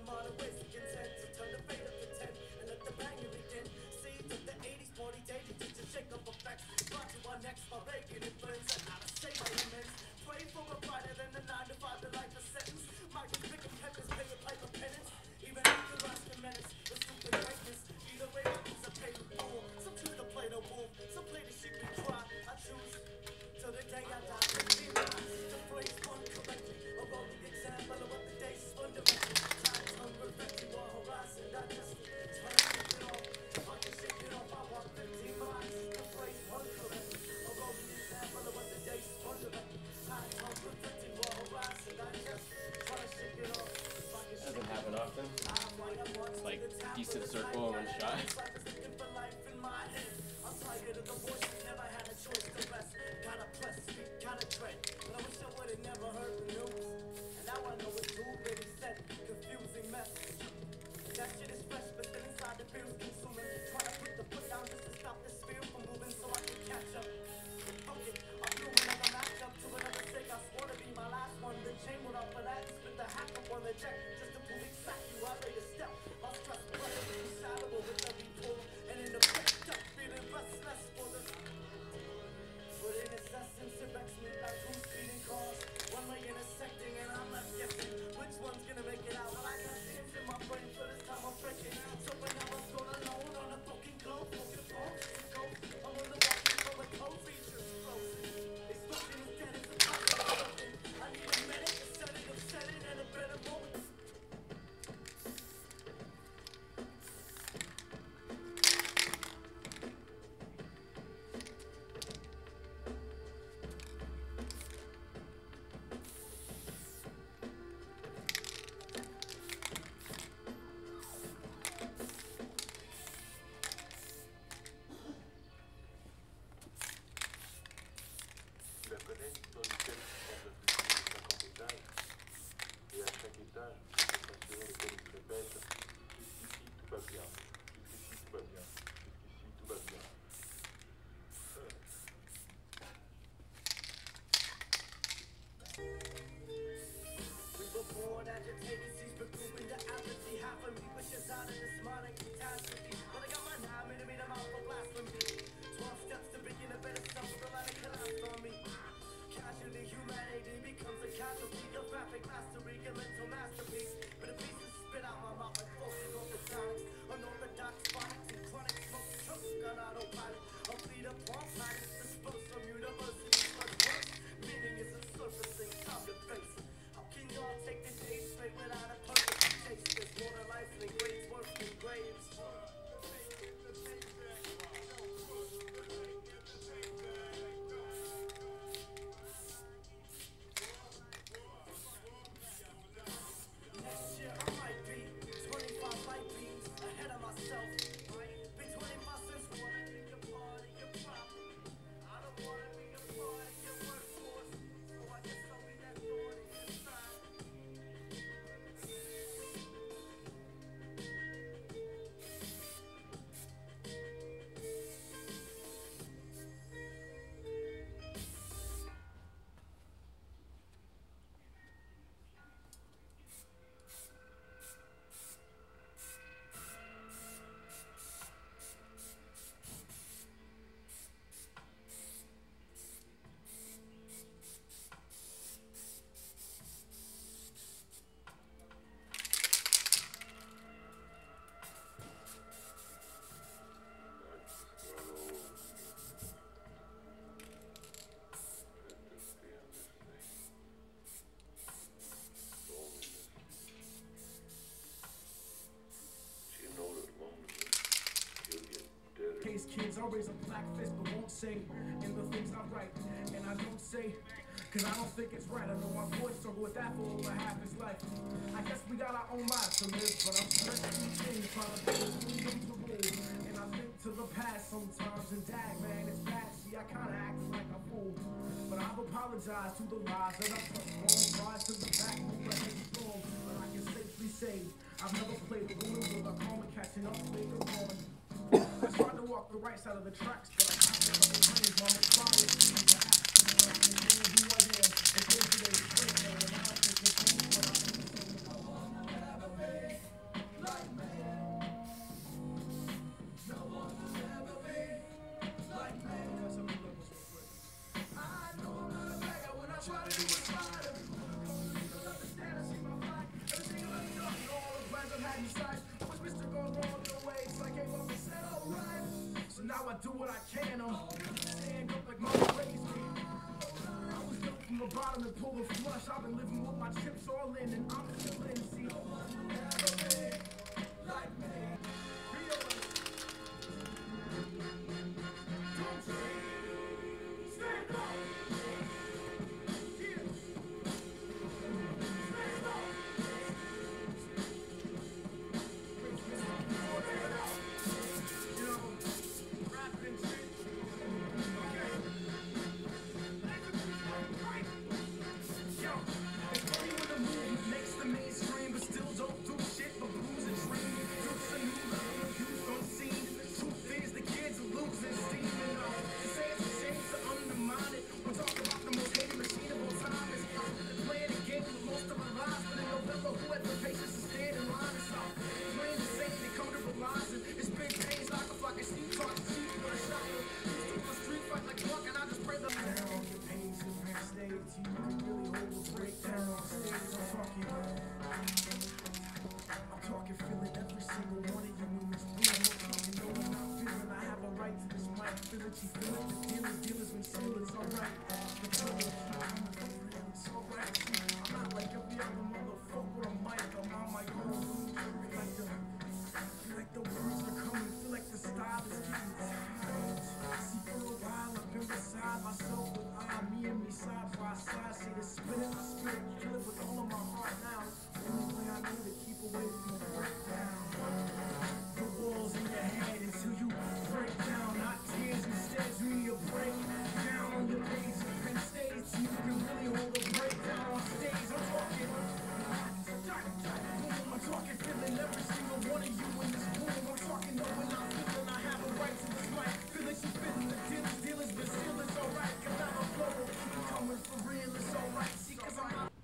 modern ways to contend. So turn the fate up to 10 and let the banger begin. Seeds of the 80s, party daily, just to shake up effects. Brought to our next, my Reagan influence, and how to say my immense. Pray for a brighter than the 9 to 5, the life of sentence. Might be pick and peppers, pay a pipe of penance. Even after lost the menace, the stupid greatness. Either way, I choose a pay the fool. Some choose to play the wolf, some play the sheep and cry. I choose till the day I die. To phrase one correctly, a rolling example of what the day is fundamental. Times unperfected or horizon, I just try to shake it off. If I can shake it off, I walk 15 miles. To phrase one correctly, a rolling example of what the day is fundamental. Times unperfected or horizon, I just try to shake it off. Doesn't happen often. It's like decent circle and one shot. I'm tired of the voices, never had a choice to rest. Gotta press, speak, gotta tread. But I wish I would've never heard the news. And now I know it's already said. Confusing mess. That shit is fresh, but still inside the fear's consuming. Try to put the foot down just to stop the spear from moving so I can catch up. Okay, I'm doing another matchup to another stick. I swore to be my last one. The chain went off for that. Split the hack up on the deck just to prove exactly how they step. My stress pressure is shadow with every pull. And in the picked up, feeling restless for the. But in its essence, it wrecks me like two speeding cars. One way intersecting, and I'm left guessing which one's gonna make it out. But I got things in my brain, so this time I'm freaking. So when I was thrown alone on a fucking globe, smoking bones, I'm on the walking for a cold features frozen. Explosion is dead, it's a something. I need a medic, a sedative, setting, and a better moment. Tu la connais, l'histoire du ciel qui porte de plus de 50 étages. Et à chaque étage, il faut s'assurer lequel il se répète. Jusqu'ici, tout va bien. Jusqu'ici, tout va bien. Jusqu'ici, tout va bien. We were born agitated, seas pursuing the apathy. Half of me wishes out of the smiling catastrophe. But I got my 9mm mouth for blasphemy. 12 steps to begin a better self, the line collapsed on me. Casually, humanity becomes a casualty. A graphic mastery, a mental masterpiece. But a piece is spit out my mouth like focus orthodontics. Unorthodox phonics and chronic smoke chokes on autopilot. A fleet of palm planets dispersed from universities. But worse, meaning is a surfacing, time to face. How can y'all take the day straight without a purpose to chase? There's more to life than grades, worse than graves. Next year I might be 25 light beams ahead of myself. Be 25 cents for wanna be a part of your problem. I don't wanna be a part of your workforce, so I guess I'll be that thorn in your side. Kids always a black fist but won't say in the things I write and I don't say cause I don't think it's right. I know my boy struggled with that for over half his life. I guess we got our own lives to live, but I'm stressing things trying to be comfortable. And I think to the past sometimes and dag man it's bad. See I kinda act like a fool, but I've apologized to the lies that I've put wrong. Rise to the back, but it's strong, but I can safely say I've never played a woman with a karma catching up later on. I tried to walk the right side of the tracks, but I have to couple trains, mama trying to see the act. Who I am, and things today is great, man, and I don't think it's cool, but I think it's I wanna never be. I do what I can. Stand up like my raised me. I was built from the bottom and pull the flush. I've been living with my chips all in, and I'm still in. See, no one will ever be like me. Don't change. Stand up. Yeah. Stand up. You know, rapping shit. Okay. Yo, it's funny when the movement makes the mainstream, but still don't do shit but blues and dream. Youth's a new level of youth on scene. The truth is the kids are losing steam. And to say it's a shame to undermine it. We're talking about the most hated machine of all time. It's playing a game with most of our lives, but in November, who had the patience to stand in line? It's all plain to say they come to realize it. It's been days like a fucking sheep talking sheep with a shotgun. Used to a street fight like fuck, and I just pray the down your pains and backstage. You can really hold a breakdown on stage. I'm talking feeling every single one of you in this room. I'm talking knowing I'm feeling I have a right to this mic. Feel it, you feel it. The dealers been still, it's alright. The trouble, it's alright. I'm not like every other motherfucker with a mic. I'm on my own. Feel like the words are coming. Feel like the style is getting tired. See, for a while I've been beside myself with me and me side by side. Say the spit it, I spit it, kill it with all of my heart now. The only way I know to keep away from the breakdown. The walls in your head until you break down. Not tears, instead you need a break down on your page and pen stage. So you can really hold a breakdown on stage. I'm talking feeling every single one of you in this room. I'm talking knowing I'm feeling I have a right to this mic. Feel it, you feeling the dealers, but still it's alright. Cause I'm a flow, keep it coming for real, it's alright. See, cause I'm not.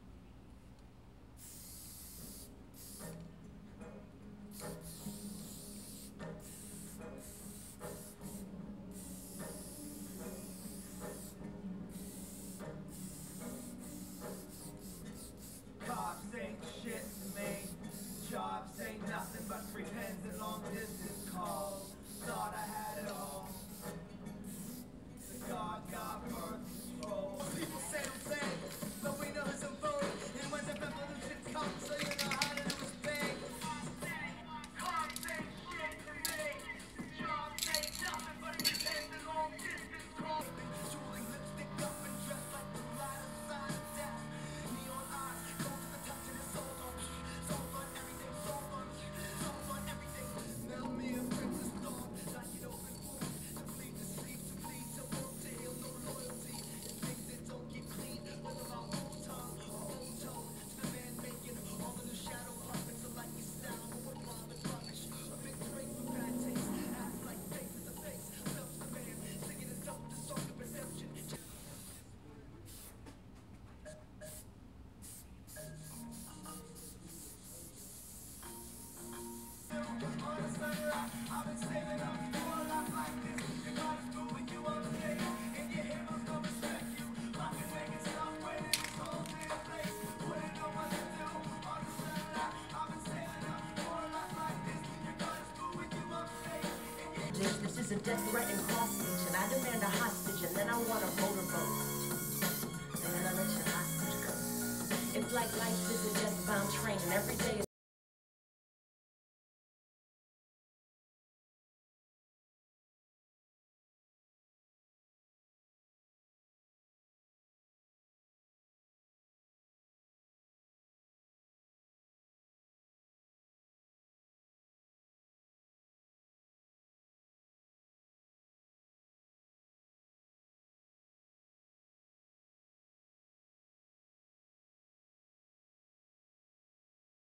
Cops ain't shit to me. Jobs ain't nothing but pretends and long distance calls. Thought I had it all. The God got birth control. People say I'm fake, but we know it's a vote. And when the revolution comes, so you know how to do is big. Cops ain't shit to me. Jobs ain't nothing but pretends and long distance calls. Julie lipstick up and dressed like the light of sign of death. Neon eyes, go to the touch of the soul on me. So fun, everything, so fun. So fun, everything. Now me and Princess Dawn, like an open wound. To bleed, to sleep, to bleed, to work, to heal, no loyalty. And things that don't get clean, whether my own tongue or own tone. To the man making all the new shadow puppets. I like your style, but what bother rubbish. A big drink with bad taste. Act like face is a face. Self the man, singing is dope, the song of perception. I've been saving up for a life like this. You gotta do what you want to say, and your heroes gonna respect you. Rockin' making stuff when it's all in place. Wouldn't know what to do on the sunlight. I've been saving up for a life like this. You gotta do what you want to say, and your This is a death threat and hostage, and I demand a hostage, and then I want a motorboat. And then I let your hostage go. It's like life is a death-bound train, and every day